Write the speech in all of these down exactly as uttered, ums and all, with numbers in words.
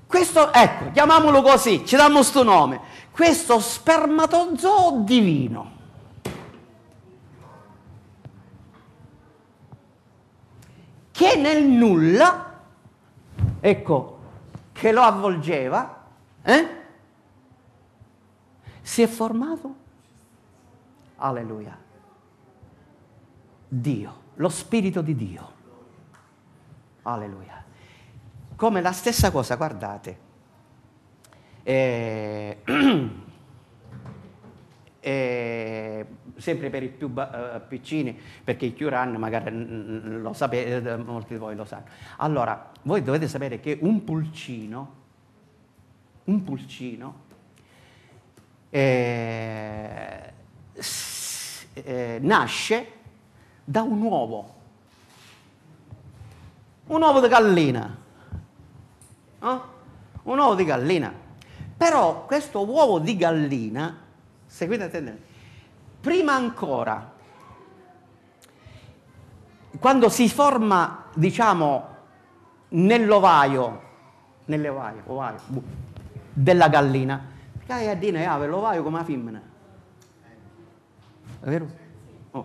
Questo, ecco, chiamiamolo così, ci diamo sto nome, questo spermatozoo divino. Che nel nulla, ecco, che lo avvolgeva, eh? Si è formato, alleluia, Dio, lo Spirito di Dio, alleluia. Come la stessa cosa, guardate, eh, eh, sempre per i più uh, piccini, perché i più grandi magari mm, lo sapete, molti di voi lo sanno. Allora, voi dovete sapere che un pulcino, un pulcino, eh, s- eh, nasce da un uovo, un uovo di gallina. No? Un uovo di gallina. Però questo uovo di gallina, seguite attentamente, prima ancora, quando si forma, diciamo, nell'ovaio, nell'ovaio, ovaio, bu, della gallina, perché a dire ah, l'ovaio come la femmina. È vero? Oh.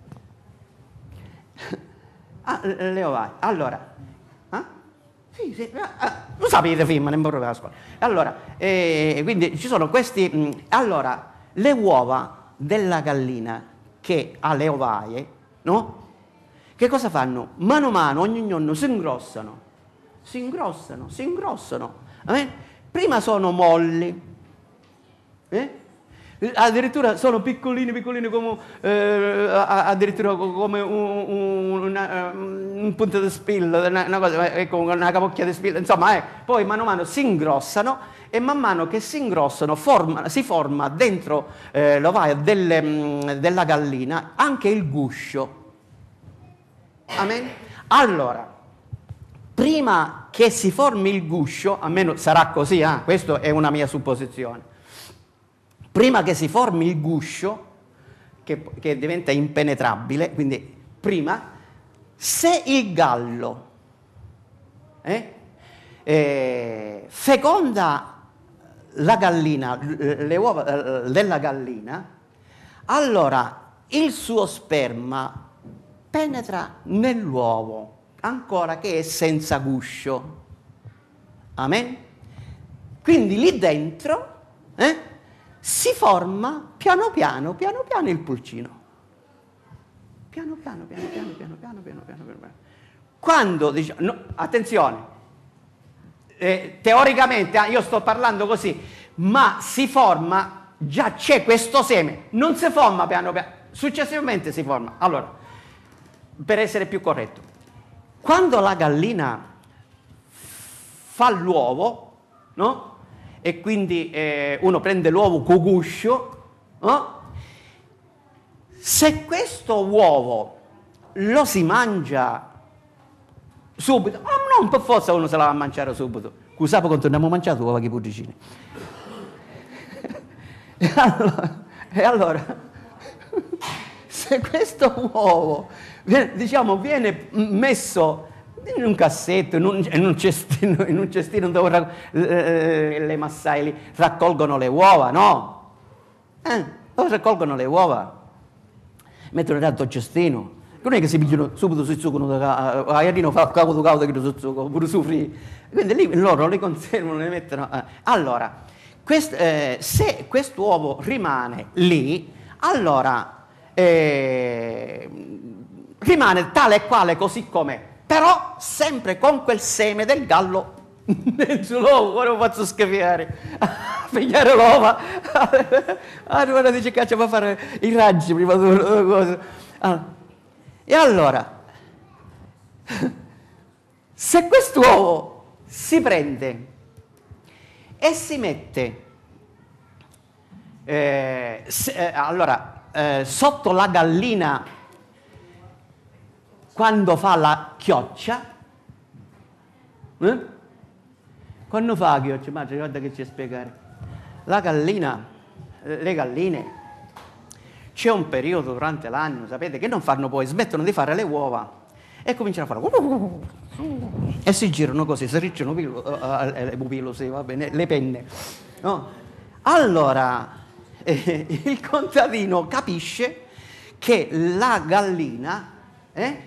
Ah, le ovaie. Allora, Sì, sì, lo sapete prima, non proprio a scuola. Allora, eh, quindi ci sono questi... Mh, allora, le uova della gallina che ha le ovaie, no? Che cosa fanno? Mano a mano, ogni giorno si ingrossano, si ingrossano, si ingrossano. Eh? Prima sono molli, eh? Addirittura sono piccolini, piccolini come, eh, addirittura come un, un, una, un punto di spillo, una, una, cosa, ecco, una capocchia di spillo, insomma, eh. Poi mano a mano si ingrossano e man mano che si ingrossano forma, si forma dentro eh, l'ovaio delle, della gallina anche il guscio. Amen? Allora, prima che si formi il guscio, almeno sarà così, eh? Questa è una mia supposizione. Prima che si formi il guscio, che, che diventa impenetrabile, quindi prima, se il gallo eh, eh, feconda la gallina, le uova della gallina, allora il suo sperma penetra nell'uovo, ancora che è senza guscio. Amen? Quindi lì dentro... Eh, si forma piano piano, piano piano il pulcino. Piano piano, piano piano, piano piano, piano piano, piano piano. Quando, diciamo, no, attenzione, eh, teoricamente, io sto parlando così, ma si forma, già c'è questo seme, non si forma piano piano, successivamente si forma. Allora, per essere più corretto, quando la gallina fa l'uovo, no? E quindi eh, uno prende l'uovo con guscio, no? Se questo uovo lo si mangia subito, oh, non per forza uno se la va a mangiare subito, scusate quanto ne abbiamo mangiato uova che puddicini. E allora, e allora se questo uovo viene, diciamo, viene messo in un cassetto, in un, in un cestino, in un cestino dove eh, le massaie raccolgono le uova, no? Eh, dove raccolgono le uova? Mettono dentro il cestino. Non è che si pigliano subito si zuccano, a Iarino fa capo di cauda che si zucca, pure soffrì. Quindi lì loro le conservano, le mettono. Eh. Allora, quest, eh, se quest'uovo rimane lì, allora eh, rimane tale e quale così com'è. Però sempre con quel seme del gallo dentro l'uovo, ora lo faccio scaviare, a pigliare l'uova, allora dice che c'è fa fare i raggi prima di una cosa. Allora, e allora, se quest'uovo si prende e si mette eh, se, eh, allora, eh, sotto la gallina, quando fa la chioccia, eh? Quando fa la chioccia, ma guarda che ci spiegare, la gallina, le galline, c'è un periodo durante l'anno, sapete, che non fanno poi, smettono di fare le uova e cominciano a fare e si girano così, si ricciano le pupille, sì, va bene, le penne. No? Allora, eh, il contadino capisce che la gallina eh,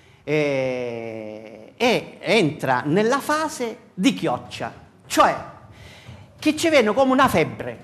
eh, eh, entra nella fase di chioccia, cioè che ci viene come una febbre.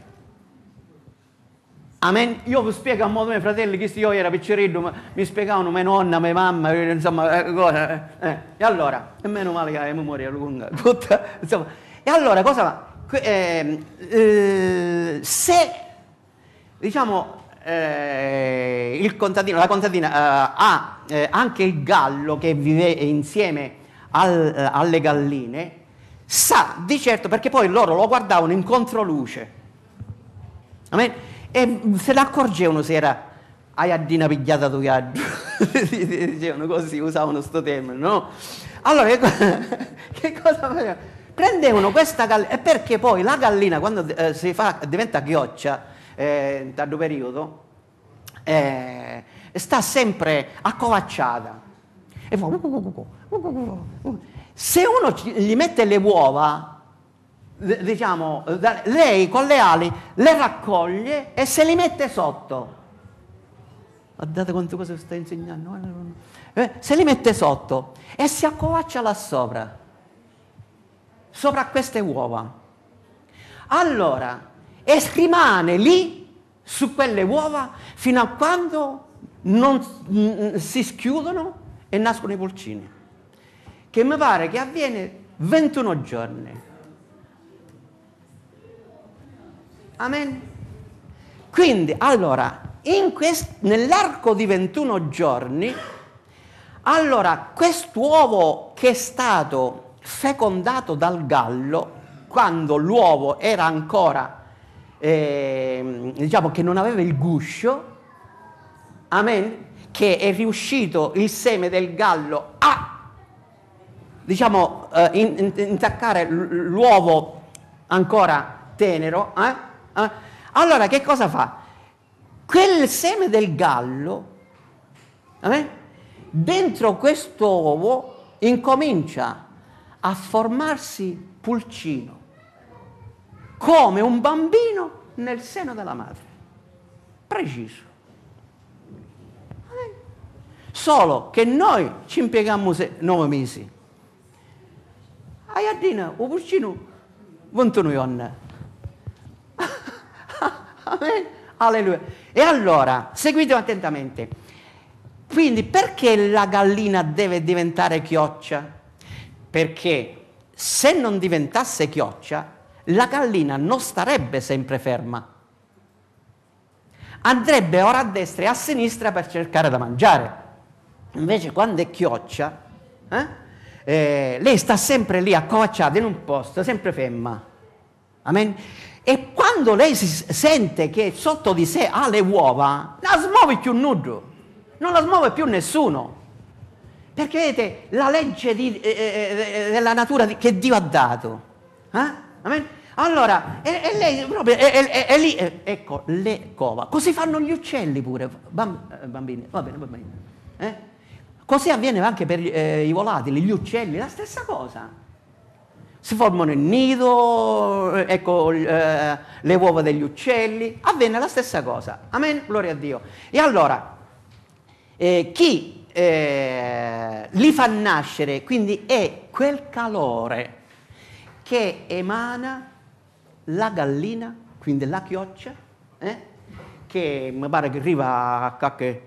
Amen. Io vi spiego a modo miei fratelli, che io era piccerino, ma mi spiegavano mia nonna, mia mamma, insomma, eh, cosa, eh. E allora, e meno male che la memoria lunga, tutta, insomma. E allora, cosa va? Eh, eh, se, diciamo, eh, il contadino, la contadina eh, ha eh, anche il gallo che vive insieme al, eh, alle galline, sa di certo, perché poi loro lo guardavano in controluce. Amen. E se ne accorgevano se era aiardina pigliata tu viaggio, dicevano così, usavano sto termine, no? Allora, che, cosa, che cosa facevano? Prendevano questa gallina, e perché poi la gallina quando eh, si fa, diventa chioccia, eh, in tardo periodo, eh, sta sempre accovacciata. E fa, se uno gli mette le uova, diciamo, lei con le ali le raccoglie e se li mette sotto. Guardate quante cose sta insegnando. Eh, se li mette sotto e si accovaccia là sopra, sopra queste uova. Allora, e rimane lì su quelle uova fino a quando non si schiudono e nascono i pulcini, che mi pare che avviene ventuno giorni. Amen. Quindi, allora, nell'arco di ventuno giorni, allora, quest'uovo che è stato fecondato dal gallo, quando l'uovo era ancora, eh, diciamo che non aveva il guscio, amen, che è riuscito il seme del gallo a, diciamo, eh, in, in, intaccare l'uovo ancora tenero, eh? Eh? Allora che cosa fa? Quel seme del gallo eh? dentro questo uovo incomincia a formarsi pulcino come un bambino nel seno della madre, preciso. Eh? Solo che noi ci impieghiamo nove mesi a Iardina un pulcino ventuno giorni. Amen. Alleluia. E allora, seguitemi attentamente. Quindi, perché la gallina deve diventare chioccia? Perché se non diventasse chioccia, la gallina non starebbe sempre ferma. Andrebbe ora a destra e a sinistra per cercare da mangiare. Invece, quando è chioccia, eh, eh, lei sta sempre lì accovacciata in un posto, sempre ferma. Amen. E quando lei si sente che sotto di sé ha le uova, non la smuove più nudo, non la smuove più nessuno. Perché vedete la legge di, eh, della natura che Dio ha dato. Eh? Amen? Allora, e, e lei proprio, è lì, e, ecco, le cova. Così fanno gli uccelli pure, bambini, va bene, va bene. Eh? Così avviene anche per eh, i volatili, gli uccelli, la stessa cosa. Si formano il nido, ecco eh, le uova degli uccelli, avviene la stessa cosa. Amen, gloria a Dio. E allora, eh, chi eh, li fa nascere, quindi è quel calore che emana la gallina, quindi la chioccia, eh, che mi pare che arriva a qualche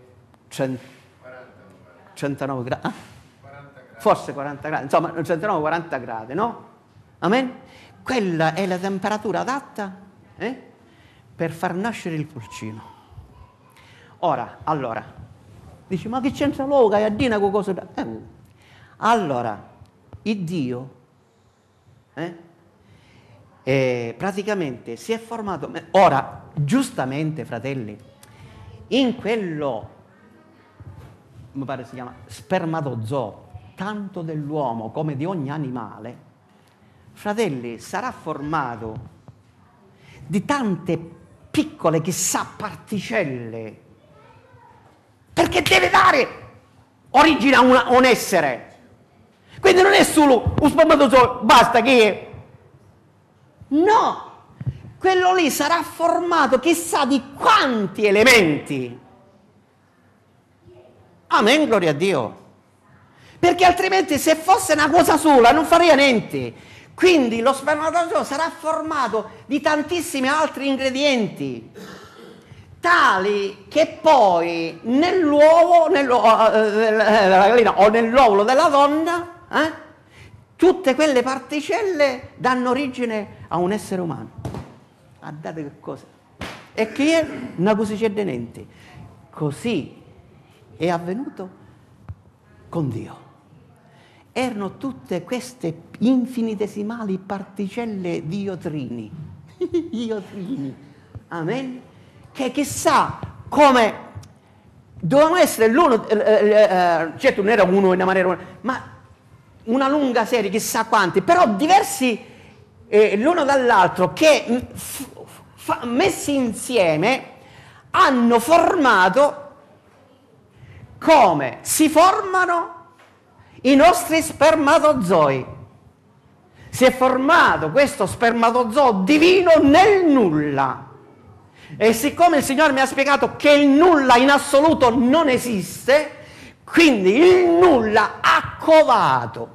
centonove gradi, eh? Forse quaranta gradi, insomma centonove quaranta gradi, no? Amen? Quella è la temperatura adatta eh, per far nascere il pulcino. Ora, allora, dici, ma che c'entra l'uovo che Iardina con cosa da... Eh, allora, il Dio eh, eh, praticamente si è formato... Ora, giustamente, fratelli, in quello, mi pare si chiama, spermatozoo, tanto dell'uomo come di ogni animale, fratelli, sarà formato di tante piccole, chissà, particelle, perché deve dare origine a una, un essere. Quindi non è solo un spermatozoo, basta che... No! Quello lì sarà formato chissà di quanti elementi. Amen, gloria a Dio. Perché altrimenti se fosse una cosa sola non farebbe niente. Quindi lo spermatozoo sarà formato di tantissimi altri ingredienti, tali che poi nell'uovo nell'uovo della gallina o nell'ovulo della donna, eh, tutte quelle particelle danno origine a un essere umano. Guardate che cosa. E che è una cosiccia di niente. Così è avvenuto con Dio. Erano tutte queste infinitesimali particelle di iotrini. Iotrini. Amen. Che chissà come dovevano essere l'uno, eh, eh, certo non era uno in una maniera, ma una lunga serie, chissà quanti, però diversi eh, l'uno dall'altro che f, f, messi insieme hanno formato come si formano i nostri spermatozoi. Si è formato questo spermatozoo divino nel nulla. E siccome il Signore mi ha spiegato che il nulla in assoluto non esiste, quindi il nulla ha covato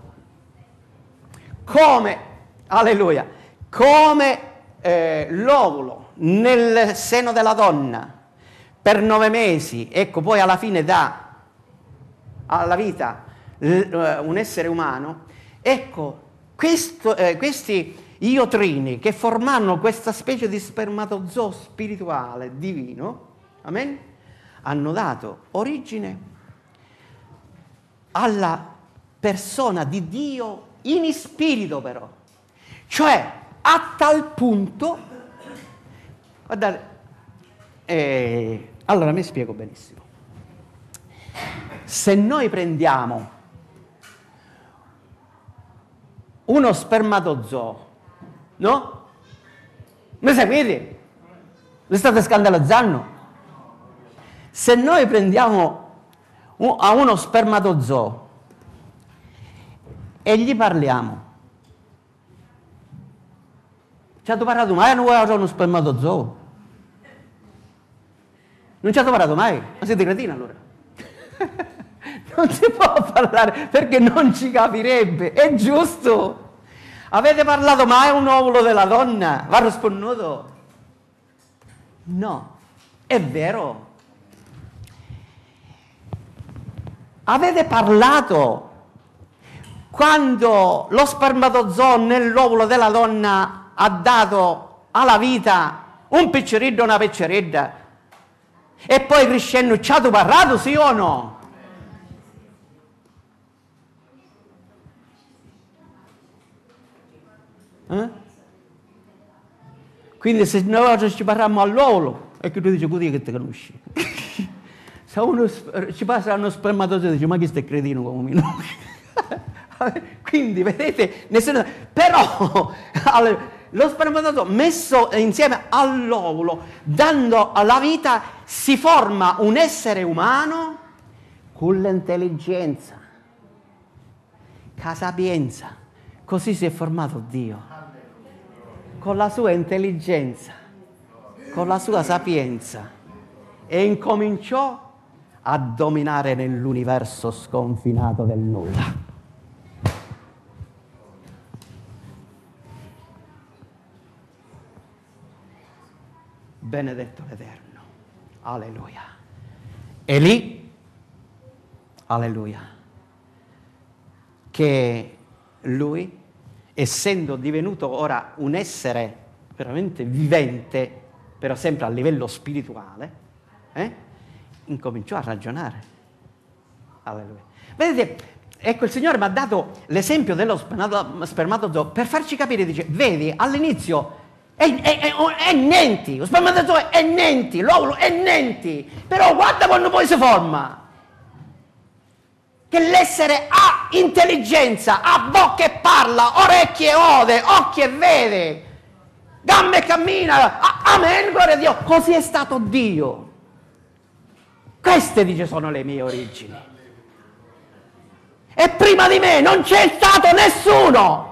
come, alleluia, come eh, l'ovulo nel seno della donna per nove mesi, ecco, poi alla fine dà alla vita un essere umano, ecco, questo, eh, questi iotrini che formano questa specie di spermatozoo spirituale divino, amen, hanno dato origine alla persona di Dio in spirito però, cioè a tal punto, guardate, eh, allora mi spiego benissimo, se noi prendiamo uno spermatozoo, no? Mi seguite? Vi state scandalizzando? Se noi prendiamo un, a uno spermatozoo e gli parliamo, ci ha parlato mai uno spermatozoo? Non ci ha parlato mai? Ma siete cretini allora? Non si può parlare perché non ci capirebbe, è giusto. Avete parlato mai a un ovulo della donna? Va risponduto? No, è vero. Avete parlato quando lo spermatozoo nell'ovulo della donna ha dato alla vita un picceriddo o una pecceridda e poi crescendo ci ha parlato, sì o no? Eh? Quindi se noi ci parliamo all'ovulo e che tu dici così che ti conosci. Se uno ci passa uno spermatozoo e dice ma chi stai cretino come me? Quindi vedete, nessuno... però lo spermatozoo messo insieme all'ovulo, dando alla vita, si forma un essere umano con l'intelligenza, con la sapienza. Così si è formato Dio, con la sua intelligenza, con la sua sapienza, e incominciò a dominare nell'universo sconfinato del nulla. Benedetto l'Eterno, alleluia. E lì, alleluia, che lui, essendo divenuto ora un essere veramente vivente, però sempre a livello spirituale, eh, incominciò a ragionare. Alleluia. Vedete, ecco, il Signore mi ha dato l'esempio dello spermatozoo per farci capire, dice, vedi, all'inizio è, è, è, è niente, lo spermatozoo è niente, l'ovulo è niente, però guarda quando poi si forma. Che l'essere ha intelligenza, ha bocca e parla, orecchie e ode, occhi e vede, gambe e cammina, amen, gloria a Dio, così è stato Dio. Queste, dice, sono le mie origini. E prima di me non c'è stato nessuno.